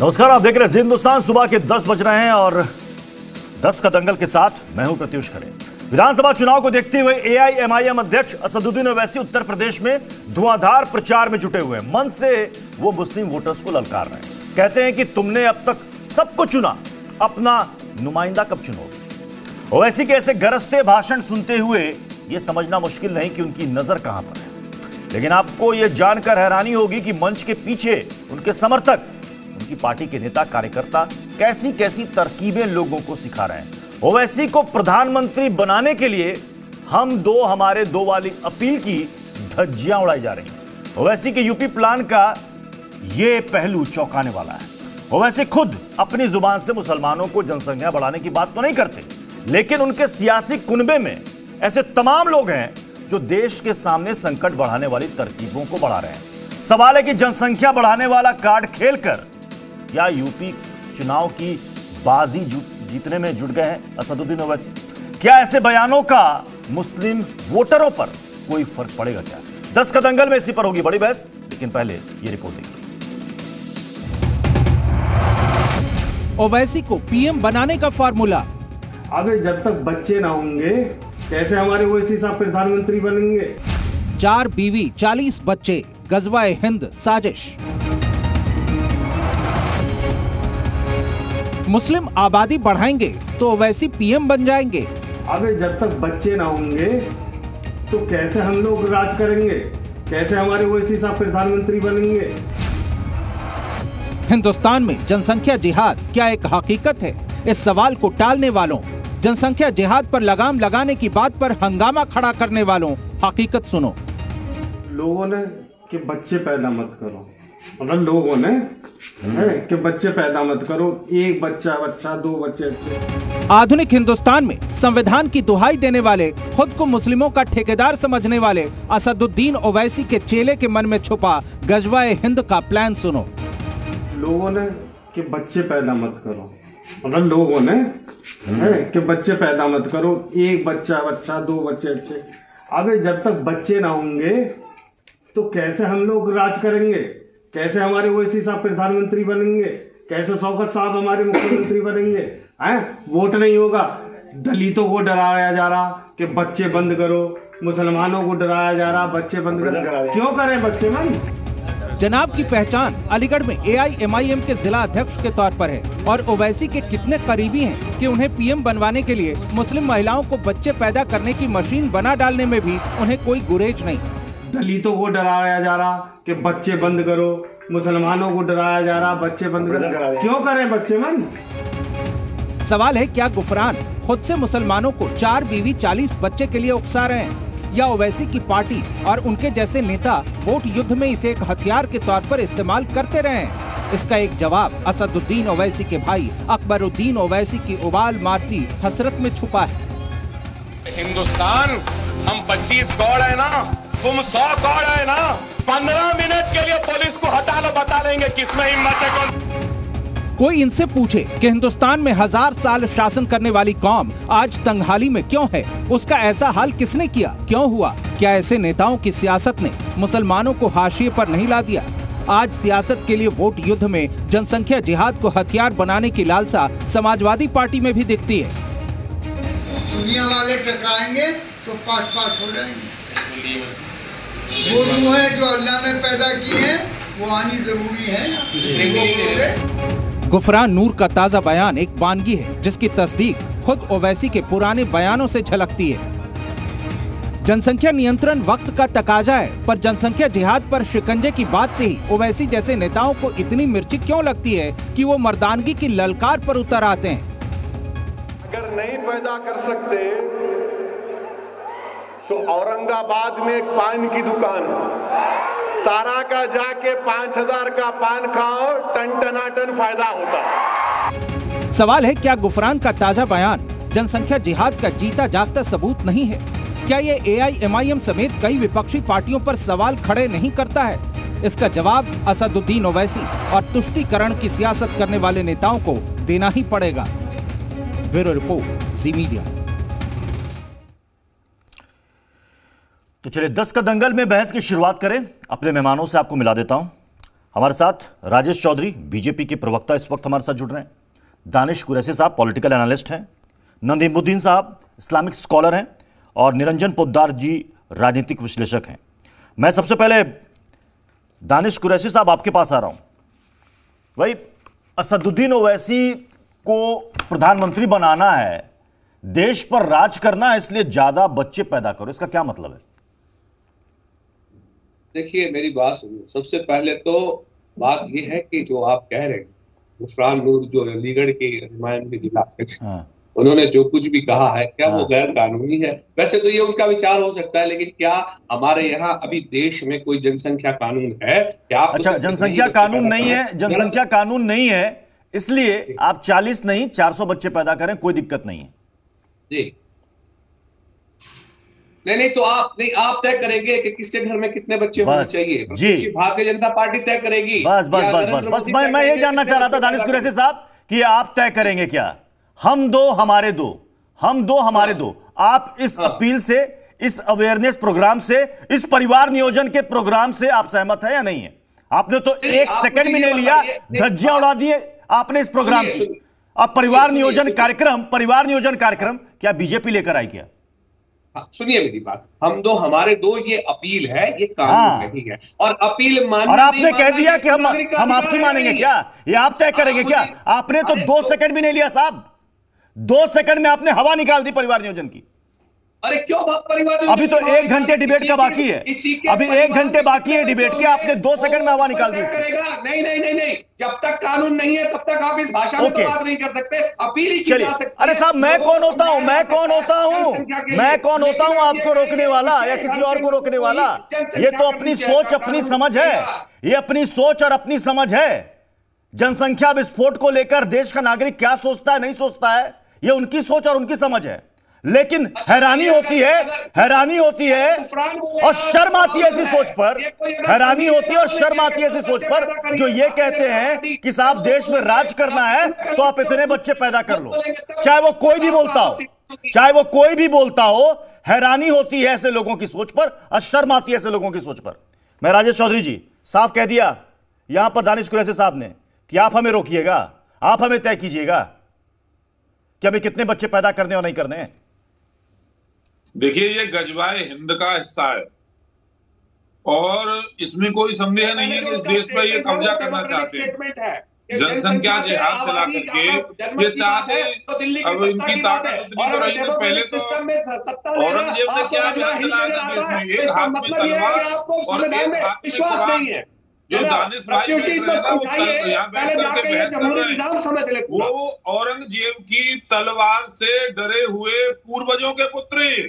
नमस्कार, आप देख रहे हैं हिंदुस्तान। सुबह के 10 बज रहे हैं और 10 का दंगल के साथ मैं हूं प्रत्युष खरे। विधानसभा चुनाव को देखते हुए एआईएमआईएम अध्यक्ष असदुद्दीन ओवैसी उत्तर प्रदेश में धुआंधार प्रचार में जुटे हुए हैं। मन से वो मुस्लिम वोटर्स को ललकार रहे हैं। कहते हैं कि तुमने अब तक सबको चुना, अपना नुमाइंदा कब चुनोगे। ओवैसी के ऐसे गरजते भाषण सुनते हुए यह समझना मुश्किल नहीं कि उनकी नजर कहां पर है। लेकिन आपको यह जानकर हैरानी होगी कि मंच के पीछे उनके समर्थक, उनकी पार्टी के नेता कार्यकर्ता कैसी कैसी तरकीबें लोगों को सिखा रहे हैं। ओवैसी को प्रधानमंत्री बनाने के लिए हमारे दो वाली अपील की धज्जियां उड़ाई जा रही हैं। ओवैसी के यूपी प्लान का यह पहलू चौंकाने वाला है। ओवैसी खुद अपनी जुबान से मुसलमानों को जनसंख्या बढ़ाने की बात तो नहीं करते, लेकिन उनके सियासी कुनबे में ऐसे तमाम लोग हैं जो देश के सामने संकट बढ़ाने वाली तरकीबों को बढ़ा रहे हैं। सवाल है कि जनसंख्या बढ़ाने वाला कार्ड खेलकर या यूपी चुनाव की बाजी जीतने में जुट गए हैं असदुद्दीन ओवैसी। क्या ऐसे बयानों का मुस्लिम वोटरों पर कोई फर्क पड़ेगा क्या? 10 का दंगल में इसी पर होगी बड़ी बहस, लेकिन पहले ये रिपोर्ट देखिए। ओवैसी को पीएम बनाने का फार्मूला। अबे जब तक बच्चे ना होंगे कैसे हमारे ओवैसी साहब प्रधानमंत्री बनेंगे। 4 बीवी 40 बच्चे, गजवाए हिंद साजिश। मुस्लिम आबादी बढ़ाएंगे तो ओवैसी पीएम बन जाएंगे। अबे जब तक बच्चे ना होंगे तो कैसे हम लोग राज करेंगे, कैसे हमारे ओवैसी साहब प्रधानमंत्री बनेंगे। हिंदुस्तान में जनसंख्या जिहाद क्या एक हकीकत है? इस सवाल को टालने वालों, जनसंख्या जिहाद पर लगाम लगाने की बात पर हंगामा खड़ा करने वालों, हकीकत सुनो। लोगों ने कि बच्चे पैदा मत करो, मतलब लोगों ने कि बच्चे पैदा मत करो, एक बच्चा 2 बच्चे। आधुनिक हिंदुस्तान में संविधान की दुहाई देने वाले, खुद को मुस्लिमों का ठेकेदार समझने वाले असदुद्दीन ओवैसी के चेले के मन में छुपा गजवाए हिंद का प्लान सुनो। लोगों ने कि बच्चे पैदा मत करो, मतलब लोगों ने कि बच्चे पैदा मत करो, एक बच्चा 2 बच्चे। अबे जब तक बच्चे ना होंगे तो कैसे हम लोग राज करेंगे, कैसे हमारे ओवैसी साहब प्रधानमंत्री बनेंगे, कैसे शौकत साहब हमारे मुख्यमंत्री बनेंगे। वोट नहीं होगा, दलितों को डराया जा रहा कि बच्चे बंद करो, मुसलमानों को डराया जा रहा बच्चे बंद करो। क्यों करें बच्चे बंद? जनाब की पहचान अलीगढ़ में एआईएमआईएम के जिला अध्यक्ष के तौर पर है और ओवैसी के कितने करीबी हैं कि उन्हें पीएम बनवाने के लिए मुस्लिम महिलाओं को बच्चे पैदा करने की मशीन बना डालने में भी उन्हें कोई गुरेज नहीं। दलितों को डराया जा रहा कि बच्चे बंद करो, मुसलमानों को डराया जा रहा बच्चे बंद करो। क्यों करें बच्चे बंद? सवाल है, क्या गुफरान खुद से मुसलमानों को 4 बीवी 40 बच्चे के लिए उकसा रहे हैं, या ओवैसी की पार्टी और उनके जैसे नेता वोट युद्ध में इसे एक हथियार के तौर पर इस्तेमाल करते रहे हैं? इसका एक जवाब असदुद्दीन ओवैसी के भाई अकबरुद्दीन ओवैसी की उबाल मारती हसरत में छुपा है। हिंदुस्तान, हम 25 कौड़ है ना, तुम 100 कौड़ है ना। 15 मिनट के लिए पुलिस को हटा लो, बता देंगे किसमें हिम्मत है। कोई इनसे पूछे कि हिंदुस्तान में 1000 साल शासन करने वाली कौम आज तंगहाली में क्यों है, उसका ऐसा हाल किसने किया, क्यों हुआ? क्या ऐसे नेताओं की सियासत ने मुसलमानों को हाशिए पर नहीं ला दिया? आज सियासत के लिए वोट युद्ध में जनसंख्या जिहाद को हथियार बनाने की लालसा समाजवादी पार्टी में भी दिखती है। दुनिया वाले टकराएंगे तो पास हो जाएंगे। वो रूह है जो अल्लाह ने पैदा की है, वो आनी जरूरी है। गुफरान नूर का ताजा बयान एक वानगी है जिसकी तस्दीक खुद ओवैसी के पुराने बयानों से झलकती है। जनसंख्या नियंत्रण वक्त का तकाजा है, पर जनसंख्या जिहाद पर शिकंजे की बात से ही ओवैसी जैसे नेताओं को इतनी मिर्ची क्यों लगती है कि वो मर्दानगी की ललकार पर उतर आते हैं। अगर नहीं पैदा कर सकते तो औरंगाबाद में एक पान की दुकान है, तारा का जाके 5000 का पान खाओ, टन फायदा होता। सवाल है, क्या गुफरान का ताजा बयान जनसंख्या जिहाद का जीता जागता सबूत नहीं है? क्या ये एआईएमआईएम समेत कई विपक्षी पार्टियों पर सवाल खड़े नहीं करता है? इसका जवाब असदुद्दीन ओवैसी और तुष्टीकरण की सियासत करने वाले नेताओं को देना ही पड़ेगा। Bureau report, Zee media. तो चलिए 10 का दंगल में बहस की शुरुआत करें। अपने मेहमानों से आपको मिला देता हूं। हमारे साथ राजेश चौधरी बीजेपी के प्रवक्ता इस वक्त हमारे साथ जुड़ रहे हैं। दानिश कुरैशी साहब पॉलिटिकल एनालिस्ट हैं। नदीमुद्दीन साहब इस्लामिक स्कॉलर हैं और निरंजन पोद्दार जी राजनीतिक विश्लेषक हैं। मैं सबसे पहले दानिश कुरैशी साहब आपके पास आ रहा हूं। भाई, असदुद्दीन ओवैसी को प्रधानमंत्री बनाना है, देश पर राज करना है, इसलिए ज्यादा बच्चे पैदा करो, इसका क्या मतलब है? देखिए, मेरी बात सुनिए। सबसे पहले तो बात यह है कि जो आप कह रहे हैं, गुफरान नूर जो अलीगढ़ के नुमाइंदे जिला अध्यक्ष, उन्होंने जो कुछ भी कहा है, क्या वो गैर कानूनी है? वैसे तो ये उनका विचार हो सकता है, लेकिन क्या हमारे यहाँ अभी देश में कोई जनसंख्या कानून है? क्या आप अच्छा, जनसंख्या कानून नहीं है, जनसंख्या कानून नहीं है, इसलिए आप 40 नहीं 400 बच्चे पैदा करें, कोई दिक्कत नहीं है जी। नहीं तो आप तय करेंगे कि किसके घर में कितने बच्चे होने चाहिए जी। भारतीय जनता पार्टी तय करेगी। बस मैं ये जानना चाह रहा था दानिश कुरैशी साहब कि आप तय करेंगे क्या? हम दो हमारे दो। आप इस अपील से, इस अवेयरनेस प्रोग्राम से, इस परिवार नियोजन के प्रोग्राम से आप सहमत है या नहीं है? आपने तो एक सेकंड भी नहीं लिया, धज्जियां उड़ा दिए आपने इस प्रोग्राम की। अब परिवार नियोजन कार्यक्रम क्या बीजेपी लेकर आई क्या? सुनिए मेरी बात, हम दो हमारे दो, ये अपील है, ये कानून नहीं है। और अपील मानना, और आपने कह दिया कि हम आपकी मानेंगे क्या? ये आप तय करेंगे क्या? आपने तो 2 सेकंड भी नहीं लिया साहब, 2 सेकंड में आपने हवा निकाल दी परिवार नियोजन की। अरे क्यों परिवार? अभी तो 1 घंटे डिबेट का बाकी है, अभी 1 घंटे बाकी है डिबेट के, आपने 2 सेकंड में हवा निकाल दी। नहीं, जब तक कानून नहीं है तब तक आप इस भाषा में तो बात नहीं कर सकते, अपील ही की जा सकती है। अरे साहब, मैं कौन होता हूं आपको रोकने वाला या किसी और को रोकने वाला? ये तो अपनी सोच, अपनी समझ है, ये अपनी सोच और अपनी समझ है। जनसंख्या विस्फोट को लेकर देश का नागरिक क्या सोचता है, नहीं सोचता है, ये उनकी सोच और उनकी समझ है। लेकिन हैरानी होती है और शर्म आती है ऐसी सोच पर, हैरानी होती है और शर्म आती है ऐसी सोच पर जो ये कहते हैं कि साहब देश में राज करना है तो आप इतने बच्चे पैदा कर लो, चाहे वो कोई भी बोलता हो। हैरानी होती है ऐसे लोगों की सोच पर और शर्म आती है ऐसे लोगों की सोच पर। मैं राजेश चौधरी जी, साफ कह दिया यहां पर दानिश कुरैशी साहब ने कि आप हमें रोकिएगा, आप हमें तय कीजिएगा कि हमें कितने बच्चे पैदा करने और नहीं करने हैं। देखिए, ये गजवाए हिंद का हिस्सा है और इसमें कोई संदेह नहीं है कि इस देश पर ये कब्जा करना चाहते हैं। जनसंख्या जिहाद चला करके ये चाहते हैं। अब इनकी ताकत उतनी तो रही है, पहले तो औरंगजेब ने क्या अभियान चलाया था देश में, एक हाथ में तलवार और एक हाथ में कुरान। जो दानिश भाई यहाँ बैठ करके बहस कर रहे हैं, वो औरंगजेब की तलवार से डरे हुए पूर्वजों के पुत्र हैं।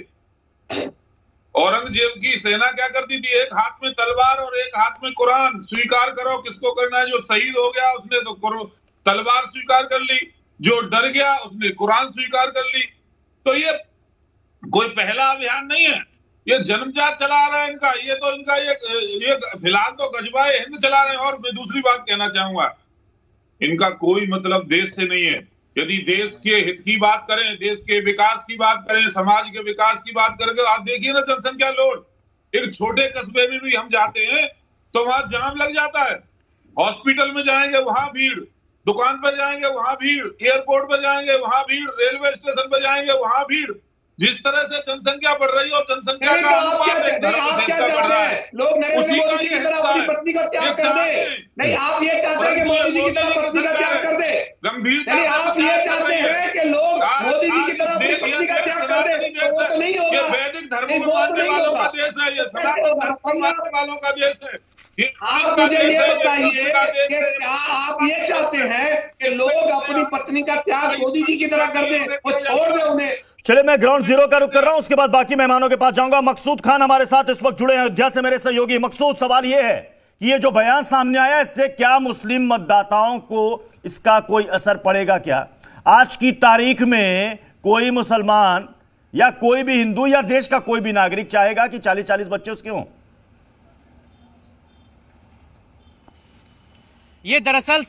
औरंगजेब की सेना क्या करती थी? एक हाथ में तलवार और एक हाथ में कुरान। स्वीकार करो किसको करना है। जो शहीद हो गया उसने तो तलवार स्वीकार कर ली, जो डर गया उसने कुरान स्वीकार कर ली। तो ये कोई पहला अभियान नहीं है, ये जन्मजात चला रहा है इनका। ये तो इनका ये फिलहाल तो गजबाए हिंद चला रहे हैं। और मैं दूसरी बात कहना चाहूंगा, इनका कोई मतलब देश से नहीं है। यदि देश के हित की बात करें, देश के विकास की बात करें, समाज के विकास की बात करें, आप देखिए ना जनसंख्या लोड। एक छोटे कस्बे में भी हम जाते हैं तो वहां जाम लग जाता है। हॉस्पिटल में जाएंगे वहां भीड़, दुकान पर जाएंगे वहां भीड़, एयरपोर्ट पर जाएंगे वहां भीड़, रेलवे स्टेशन पर जाएंगे वहां भीड़। जिस तरह से जनसंख्या बढ़ रही है और जनसंख्या का अनुपात बढ़ रहा है, लोग उसी का ये अपनी पत्नी का त्याग कर दे। नहीं, आप ये चाहते हैं कि मोदी जी की तरह पत्नी का त्याग कर दे। गंभीरता, आप ये चाहते हैं कि लोग मोदी जी की तरह अपनी पत्नी का त्याग कर दे, तो वो तो नहीं होगा। वैदिक धर्म को मानने वालों का देश है, ये सनातन धर्म को मानने वालों का देश है। आप मुझे ये बताइए कि क्या आप ये चाहते हैं कि लोग अपनी पत्नी का त्याग मोदी जी की तरह कर दें, वो छोड़ दें उन्हें? चलिए, मैं ग्राउंड जीरो का रुख कर रहा हूं, उसके बाद बाकी मेहमानों के पास जाऊंगा। मकसूद खान हमारे साथ इस वक्त जुड़े हैं अयोध्या से, मेरे सहयोगी। मकसूद, सवाल यह है कि ये जो बयान सामने आया, इससे क्या मुस्लिम मतदाताओं को इसका कोई असर पड़ेगा? क्या आज की तारीख में कोई मुसलमान या कोई भी हिंदू या देश का कोई भी नागरिक चाहेगा कि 40-40 बच्चे उसके हों? ये दरअसल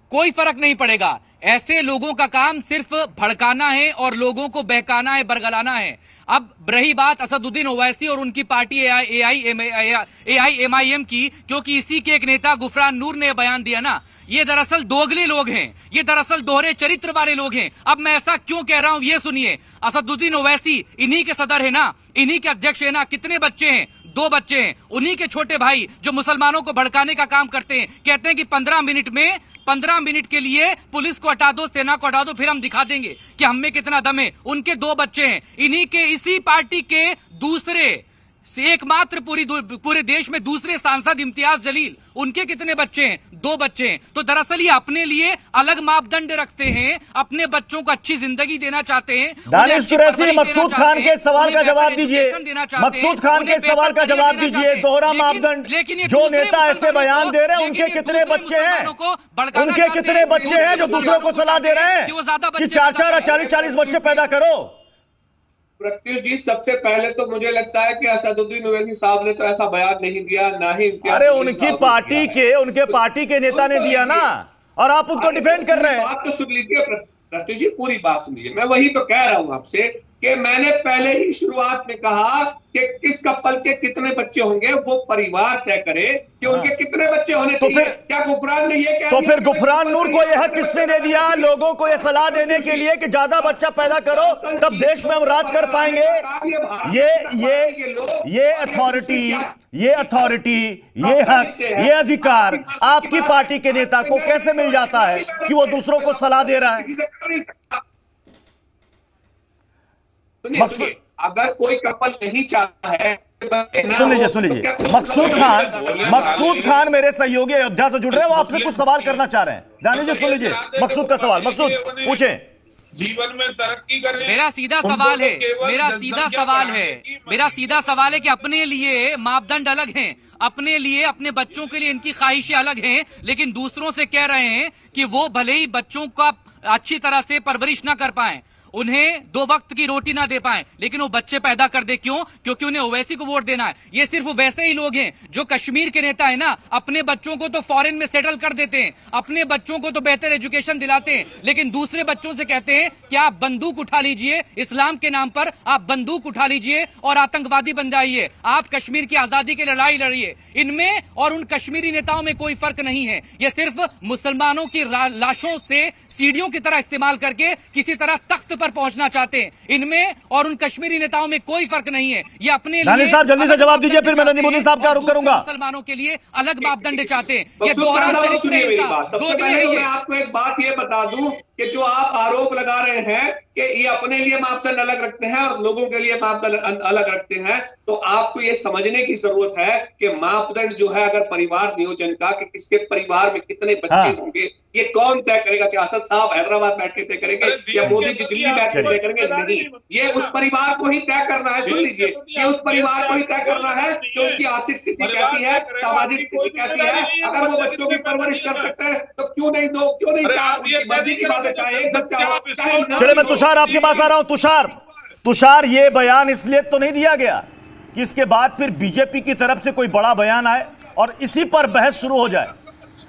कोई फर्क नहीं पड़ेगा। ऐसे लोगों का काम सिर्फ भड़काना है और लोगों को बहकाना है, बरगलाना है। अब रही बात असदुद्दीन ओवैसी और उनकी पार्टी AIMIM की, क्योंकि इसी के एक नेता गुफरान नूर ने बयान दिया ना, ये दरअसल दोगले लोग हैं, ये दरअसल दोहरे चरित्र वाले लोग हैं। अब मैं ऐसा क्यों कह रहा हूं ये सुनिए। असदुद्दीन ओवैसी इन्हीं के सदर है ना, इन्हीं के अध्यक्ष है ना। कितने बच्चे हैं? 2 बच्चे हैं। उन्हीं के छोटे भाई जो मुसलमानों को भड़काने का काम करते हैं, कहते हैं कि 15 मिनट के लिए पुलिस को हटा दो, सेना को हटा दो, फिर हम दिखा देंगे कि हम में कितना दम है। उनके 2 बच्चे हैं। इन्हीं के इसी पार्टी के दूसरे एकमात्र पूरे देश में दूसरे सांसद इम्तियाज जलील, उनके कितने बच्चे हैं? 2 बच्चे हैं। तो दरअसल ये अपने लिए अलग मापदंड रखते हैं, अपने बच्चों को अच्छी जिंदगी देना चाहते हैं। दानिश कुरैशी, मकसूद खान के सवाल का जवाब दीजिए। मकसूद खान के सवाल का जवाब दीजिए। दोहरा मापदंड, जो नेता ऐसे बयान दे रहे हैं उनके कितने बच्चे हैं? उनके कितने बच्चे हैं जो दूसरों को सलाह दे रहे हैं कि 4-4 और 40-40 बच्चे पैदा करो? प्रत्युष जी, सबसे पहले तो मुझे लगता है कि असदुद्दीन ओवैसी साहब ने तो ऐसा बयान नहीं दिया, ना ही अरे उनके पार्टी के नेता ने दिया ना, और आप उनको डिफेंड कर रहे हैं। बात तो सुन लीजिए प्रत्युष जी, पूरी बात सुनिए। मैं वही तो कह रहा हूं आपसे कि मैंने पहले ही शुरुआत में कहा कि किस कपल के कितने बच्चे होंगे वो परिवार तय करे कि उनके कितने बच्चे होने चाहिए। क्या गुफरान ने ये कह तो फिर गुफरान नूर को यह हक किसने दे दिया लोगों को यह सलाह देने के लिए कि ज्यादा बच्चा पैदा करो, तब देश में हम राज कर पाएंगे? ये अथॉरिटी, ये हक, ये अधिकार आपकी पार्टी के नेता को कैसे मिल जाता है कि वो दूसरों को सलाह दे रहा है? अगर कोई कपल नहीं चाहता है, सुन लीजिए। मकसूद खान मेरे सहयोगी अयोध्या से जुड़ रहे हैं, वो आपसे कुछ सवाल करना चाह रहे हैं। दानिश जी सुन लीजिए मकसूद का सवाल। मकसूद पूछें। जीवन में तरक्की करें। मेरा सीधा सवाल है कि अपने लिए मापदंड अलग हैं, अपने लिए, अपने बच्चों के लिए इनकी ख्वाहिशें अलग हैं, लेकिन दूसरों से कह रहे हैं कि वो भले ही बच्चों का अच्छी तरह से परवरिश ना कर पाए, उन्हें 2 वक्त की रोटी ना दे पाए, लेकिन वो बच्चे पैदा कर दे। क्यों? क्योंकि उन्हें ओवैसी को वोट देना है। ये सिर्फ वैसे ही लोग हैं जो कश्मीर के नेता है ना, अपने बच्चों को तो फॉरेन में सेटल कर देते हैं, अपने बच्चों को तो बेहतर एजुकेशन दिलाते हैं, लेकिन दूसरे बच्चों से कहते हैं कि आप बंदूक उठा लीजिए, इस्लाम के नाम पर आप बंदूक उठा लीजिए और आतंकवादी बन जाइए, आप कश्मीर की आजादी की लड़ाई लड़िए। इनमें और उन कश्मीरी नेताओं में कोई फर्क नहीं है। ये सिर्फ मुसलमानों की लाशों से सीढ़ियों की तरह इस्तेमाल करके किसी तरह तख्त पर पहुंचना चाहते हैं। इनमें और उन कश्मीरी नेताओं में कोई फर्क नहीं है। ये अपने दानिश साहब जल्दी से जवाब दीजिए, फिर मैं नदीमुद्दीन साहब का रुख करूंगा। मुसलमानों के लिए अलग मापदंड चाहते हैं। ये दोहरा चरित्र है इनका। मैं आपको एक बात ये बता दूं कि जो आप आरोप लगा रहे हैं कि ये अपने लिए मापदंड अलग रखते हैं और लोगों के लिए मापदंड अलग रखते हैं, तो आपको ये समझने की जरूरत है कि मापदंड जो है अगर परिवार नियोजन का, कि किसके परिवार में कितने बच्चे होंगे, ये कौन तय करेगा? क्या असद साहब हैदराबाद बैठ के तय करेंगे या मोदी जी दिल्ली बैठ के तय करेंगे? नहीं, ये उस परिवार को ही तय करना है। सुन लीजिए, ये उस परिवार को ही तय करना है कि उनकी आर्थिक स्थिति कैसी है, सामाजिक स्थिति कैसी है। अगर वो बच्चों की परवरिश कर सकते हैं तो क्यों नहीं मर्जी की बात है, चाहे एक बच्चा हो, चले मैं तुषार आपके पास आ रहा हूं। तुषार ये बयान इसलिए तो नहीं दिया गया कि इसके बाद फिर बीजेपी की तरफ से कोई बड़ा बयान आए और इसी पर बहस शुरू हो जाए?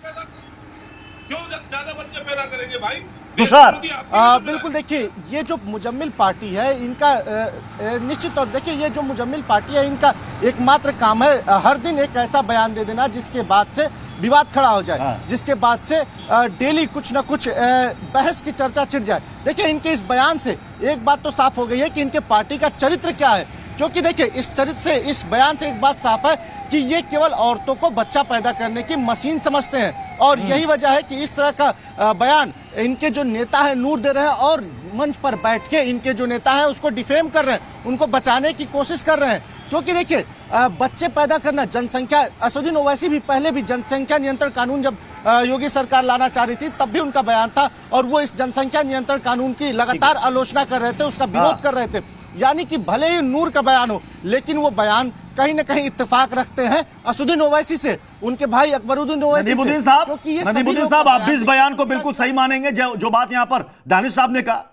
क्यों ज्यादा बच्चे पैदा करेंगे भाई? तुषार बिल्कुल, देखिए ये जो मुजम्मिल पार्टी है इनका निश्चित तौर, देखिए ये जो मुजम्मिल पार्टी है इनका एकमात्र काम है हर दिन एक ऐसा बयान दे देना जिसके बाद से विवाद खड़ा हो जाए, जिसके बाद से डेली कुछ न कुछ बहस की चर्चा छिड़ जाए। देखिए इनके इस बयान से एक बात तो साफ हो गई है कि इनके पार्टी का चरित्र क्या है, क्योंकि देखिए इस चरित्र से, इस बयान से एक बात साफ है कि ये केवल औरतों को बच्चा पैदा करने की मशीन समझते हैं, और यही वजह है कि इस तरह का बयान इनके जो नेता है नूर दे रहे हैं और मंच पर बैठ के इनके जो नेता है उसको डिफेम कर रहे हैं, उनको बचाने की कोशिश कर रहे हैं। क्योंकि देखिए बच्चे पैदा करना, जनसंख्या, असदुद्दीन ओवैसी भी पहले भी जनसंख्या नियंत्रण कानून जब योगी सरकार लाना चाह रही थी तब भी उनका बयान था, और वो इस जनसंख्या नियंत्रण कानून की लगातार आलोचना कर रहे थे, उसका विरोध कर रहे थे। यानी कि भले ही नूर का बयान हो, लेकिन वो बयान कहीं न कहीं इत्तेफाक रखते हैं असदुद्दीन ओवैसी से, उनके भाई अकबरुद्दीन ओवैसी से। नदीमुद्दीन साहब आप भी इस बयान को बिल्कुल सही मानेंगे जो बात यहां पर दानिश साहब ने कहा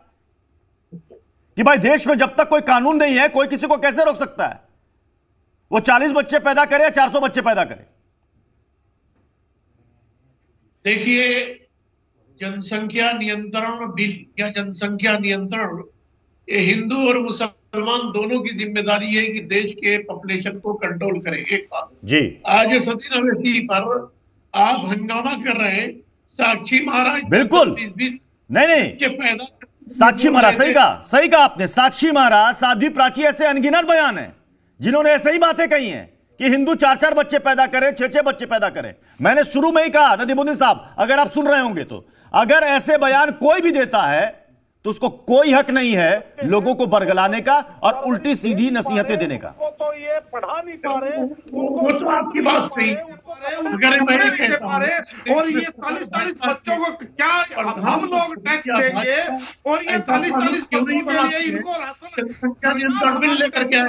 कि भाई देश में जब तक कोई कानून नहीं है कोई किसी को कैसे रोक सकता है, वो 40 बच्चे पैदा करे या 400 बच्चे पैदा करे? देखिए जनसंख्या नियंत्रण बिल या जनसंख्या नियंत्रण, ये हिंदू और मुसलमान दोनों की जिम्मेदारी है कि देश के पॉपुलेशन को कंट्रोल करें। एक बात जी, आज सती नवेटी पर आप हंगामा कर रहे हैं। साक्षी महाराज बिल्कुल 20 नहीं के पैदा, साक्षी महाराज सही कहा आपने। साक्षी महाराज, साध्वी प्राची ऐसे अनगिनत बयान है जिन्होंने ऐसे ही बातें कही हैं कि हिंदू 4-4 बच्चे पैदा करें, 6-6 बच्चे पैदा करें। मैंने शुरू में ही कहा, नदीमुद्दीन साहब अगर आप सुन रहे होंगे तो, अगर ऐसे बयान कोई भी देता है तो उसको कोई हक नहीं है लोगों को बरगलाने का और उल्टी सीधी नसीहतें देने का। तो ये पढ़ा नहीं पा रहे, वो तो आपकी बात सही, अगर मैं कहता हूं, और ये 40-40 बच्चों को क्या हम लोग टैक्स देंगे, और ये 40-40 बच्चों के लिए इनको राशन बिल लेकर के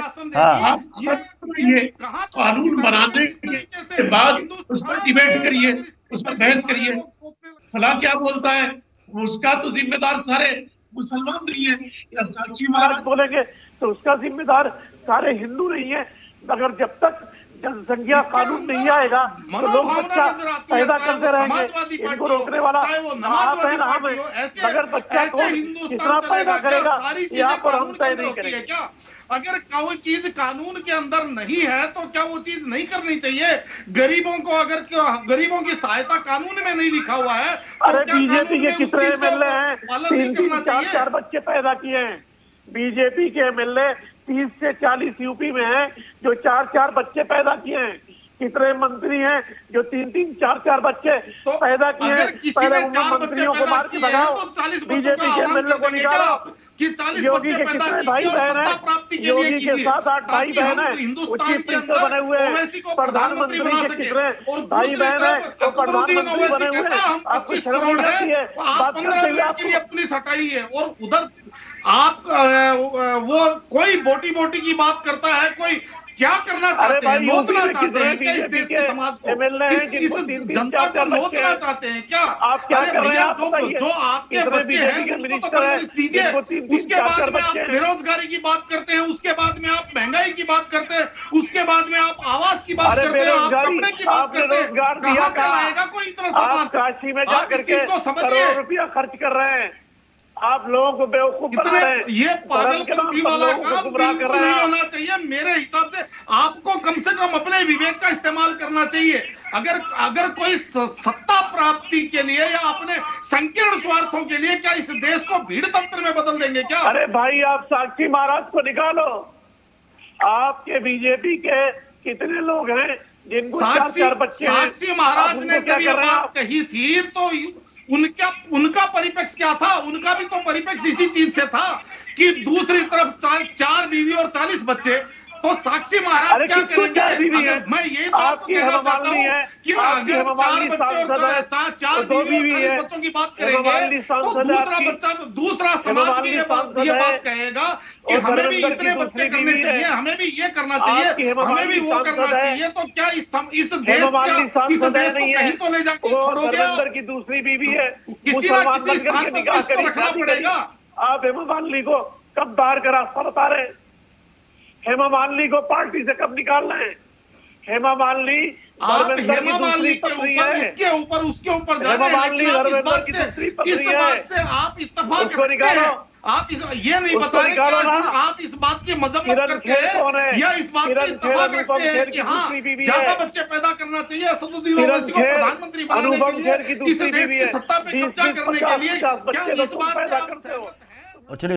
ये कानून बनाने के बाद उस पर डिबेट करिए, उस पर बहस करिए। फला क्या बोलता है, उसका तो जिम्मेदार सारे मुसलमान नहीं है, या साक्षी महाराज बोलेंगे तो उसका जिम्मेदार सारे हिंदू नहीं है। मगर जब तक जनसंख्या कानून नहीं आएगा तो लोग बच्चा पैदा करते रहेंगे। इनको रोकने वाला आप है ना, हम मगर बच्चा कौन कितना पैदा करेगा ये आप और हम तय नहीं करेंगे। क्या अगर कोई चीज कानून के अंदर नहीं है तो क्या वो चीज नहीं करनी चाहिए? गरीबों को अगर गरीबों की सहायता कानून में नहीं लिखा हुआ है तो क्या बीजेपी के कितने एमएलए हैं 3-4 बच्चे पैदा किए हैं? बीजेपी के एमएलए 30 से 40 यूपी में हैं जो 4-4 बच्चे पैदा किए हैं। कितने मंत्री हैं जो 3-3, 4-4 बच्चे पैदा किए हैं? पहले उन मंत्रियों को मार के भगाओ, बीजेपी के एमएलए को निकालो। कि 40 योगी के कितने भाई बहन हैं? योगी के 7-8 भाई बहन हैं, चीफ मिनिस्टर बने हुए हैं। प्रधानमंत्री के कितने भाई बहन हैं तो प्रधानमंत्री बने हुए हैं। आपको शर्म नहीं आती है बात करते हुए? आपको पुलिस हटाई है और उधर आप वो कोई बोटी की बात करता है, कोई क्या करना चाहते हैं? नोचना चाहते हैं क्या इस देश के समाज को? इस जनता को नोचना चाहते हैं क्या? आप क्या कर रहे हैं? जो आपके बच्चे हैं उनको तो परवरिश दीजिए, उसके बाद में आप बेरोजगारी की बात करते हैं, उसके बाद में आप महंगाई की बात करते हैं, उसके बाद में आप आवास की बात करते हैं, आप कपड़े की बात करते हैं। कहां से लाएगा कोई इतना सामान? काशी में जाकर के करोड़ रुपया खर्च कर रहे हैं। आप लोगों को बेवकूफ बना रहे हैं। ये पागलपंथी वाला काम बिल्कुल नहीं होना चाहिए। मेरे हिसाब से आपको कम से कम अपने विवेक का इस्तेमाल करना चाहिए। अगर कोई सत्ता प्राप्ति के लिए या अपने संकीर्ण स्वार्थों के लिए क्या इस देश को भीड़ तंत्र में बदल देंगे क्या? अरे भाई आप साक्षी महाराज को निकालो। आपके बीजेपी के कितने लोग हैं जिनको 4-4 बच्चे हैं? साक्षी महाराज ने जब ये बात कही थी तो उनका परिप्रेक्ष्य क्या था? उनका भी तो परिप्रेक्ष्य इसी चीज से था कि दूसरी तरफ 4 बीवी और 40 बच्चे। तो साक्षी महाराज क्या करेंगे? मैं यही तो आपको कहना चाहता हूँ कि अगर 4 बच्चे और 4 बीवी और 40 बच्चों की बात करेंगे तो दूसरा समाज भी ये बात कहेगा कि हमें भी इतने बच्चे करने चाहिए, हमें भी ये करना चाहिए, हमें भी वो करना चाहिए। तो क्या इस देश को कहीं तो ले जाके छोड़ोगे? की दूसरी बीवी है, किसी ना किसी स्थान पर तो इसको रखना पड़ेगा। आप हेमा मालिनी को कब बाहर का रास्ता बता रहे हैं? हेमा मालिनी को पार्टी से कब निकालना है? हेमा मालिनी आप हेमा मालिनी के ऊपर उसके ऊपर जा रहे हैं। इस बात से आप इत्तेफाक करते हैं। आप ये नहीं बता रहे कि आप इस बात की मजम्मत करते हैं या इस बात से इत्तेफाक रखते हैं कि हाँ ज्यादा बच्चे पैदा करना चाहिए, असदुद्दीन ओवैसी को प्रधानमंत्री बनाने के लिए, इस देश की सत्ता पे कब्जा करने के लिए। क्या इस बात से आप सहमत हैं?